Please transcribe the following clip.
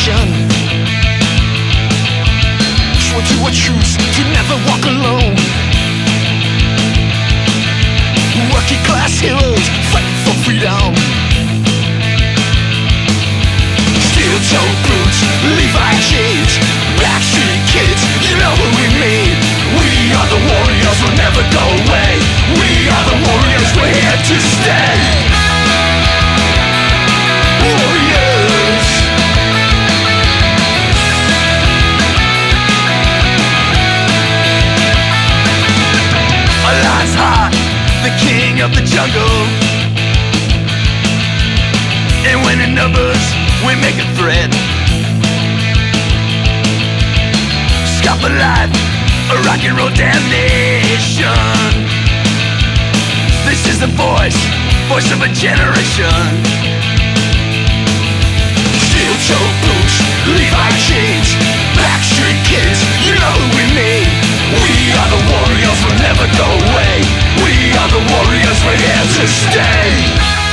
nation. Swore to a truce to never walk alone. Working class heroes fighting for freedom. Steel-toed boots, Levi jeans, backstreet kids, you know who we mean. We are the warriors, we'll never go away. We are the warriors, we're here to stay. Warriors. Our lion's heart, the king of the jungle. And when in numbers, we make a threat. Scalp alive, a rock and roll damnation. This is the voice of a generation. Steel-toed boots, Levi jeans, backstreet kids, you know who we mean. We are the warriors, we'll never go away. We are the warriors, we're here to stay.